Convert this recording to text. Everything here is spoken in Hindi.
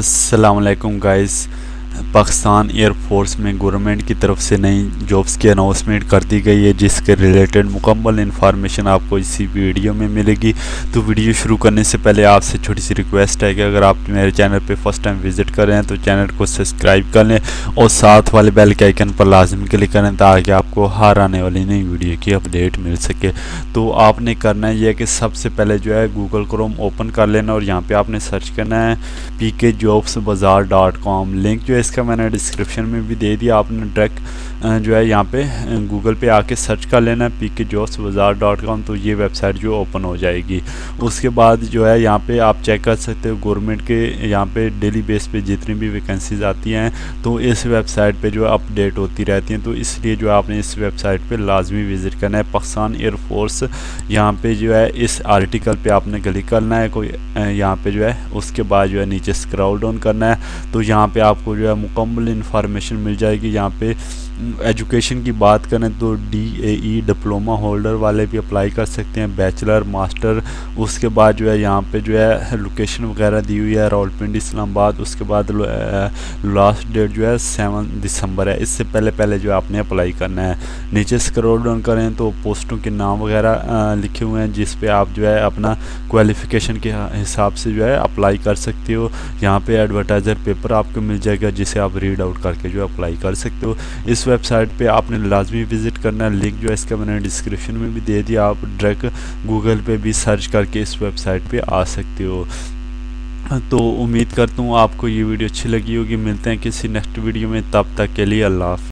अस्सलाम वालेकुम गाइस। पाकिस्तान एयरफोर्स में गवर्नमेंट की तरफ से नई जॉब्स की अनाउंसमेंट कर दी गई है, जिसके रिलेटेड मुकम्मल इन्फॉर्मेशन आपको इसी वीडियो में मिलेगी। तो वीडियो शुरू करने से पहले आपसे छोटी सी रिक्वेस्ट है कि अगर आप मेरे चैनल पे फर्स्ट टाइम विजिट कर रहे हैं तो चैनल को सब्सक्राइब कर लें और साथ वाले बेल के आइकन पर लाजमी क्लिक करें ताकि आपको हर आने वाली नई वीडियो की अपडेट मिल सके। तो आपने करना है यह कि सबसे पहले जो है गूगल क्रोम ओपन कर लेना और यहाँ पे आपने सर्च करना है pkjobsbazaar.com। लिंक जो है इसका मैंने डिस्क्रिप्शन में भी दे दिया। आपने डायरेक्ट जो है यहाँ पे गूगल पे आके सर्च कर लेना है pkjobsbazaar.com, तो ये वेबसाइट जो ओपन हो जाएगी। उसके बाद जो है यहाँ पे आप चेक कर सकते हो गवर्नमेंट के यहाँ पे डेली बेस पे जितनी भी वैकेंसीज आती हैं तो इस वेबसाइट पे जो है अपडेट होती रहती हैं। तो इसलिए जो आपने इस वेबसाइट पे लाजमी विज़िट करना है। पाकिस्तान एयरफोर्स यहाँ पे जो है इस आर्टिकल पे आपने क्लिक करना है कोई यहाँ पे जो है। उसके बाद जो है नीचे स्क्रॉल डाउन करना है तो यहाँ पे आपको जो है मुकम्मल इन्फॉर्मेशन मिल जाएगी। यहाँ पे एजुकेशन की बात करें तो DAE डिप्लोमा होल्डर वाले भी अप्लाई कर सकते हैं, बैचलर मास्टर। उसके बाद जो है यहाँ पे जो है लोकेशन वगैरह दी हुई है रावलपिंडी इस्लामाबाद। उसके बाद लास्ट डेट जो है 7 दिसंबर है। इससे पहले जो है आपने अप्लाई करना है। नीचे स्क्रॉल डाउन करें तो पोस्टों के नाम वगैरह लिखे हुए हैं जिस पे आप जो है अपना क्वालिफ़िकेशन के हिसाब से जो है अप्लाई कर सकते हो। यहाँ पे एडवर्टाइज़र पेपर आपको मिल जाएगा जिसे आप रीड आउट करके जो अप्लाई कर सकते हो। इस वेबसाइट पे आपने लाजमी विज़िट करना है। लिंक जो है इसका मैंने डिस्क्रिप्शन में भी दे दिया। आप डायरेक्ट गूगल पे भी सर्च करके इस वेबसाइट पे आ सकते हो। तो उम्मीद करता हूँ आपको ये वीडियो अच्छी लगी होगी। मिलते हैं किसी नेक्स्ट वीडियो में, तब तक के लिए अल्लाह हाफ़िज़।